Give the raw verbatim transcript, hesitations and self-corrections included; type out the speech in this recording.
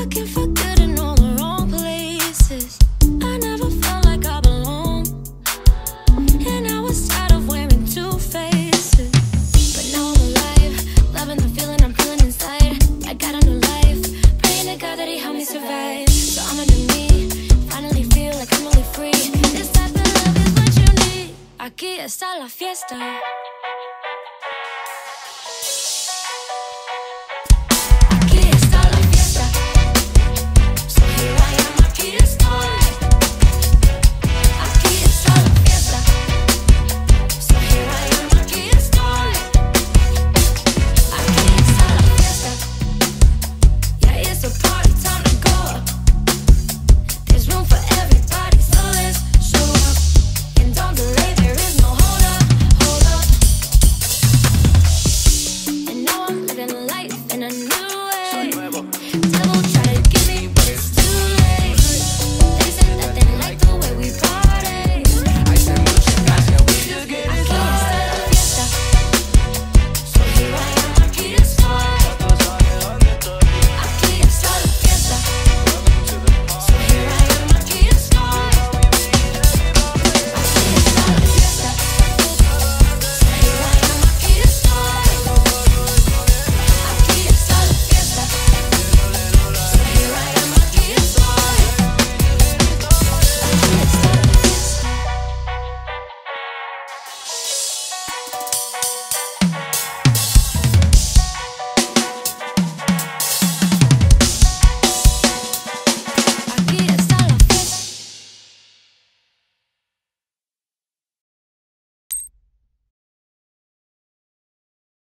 Looking for good in all the wrong places. I never felt like I belong, and I was tired of wearing two faces. But now I'm alive, loving the feeling I'm feeling inside. I got a new life, praying to God that He helped me survive. So I'ma do me, finally feel like I'm really free. This type of love is what you need. Aquí está la fiesta.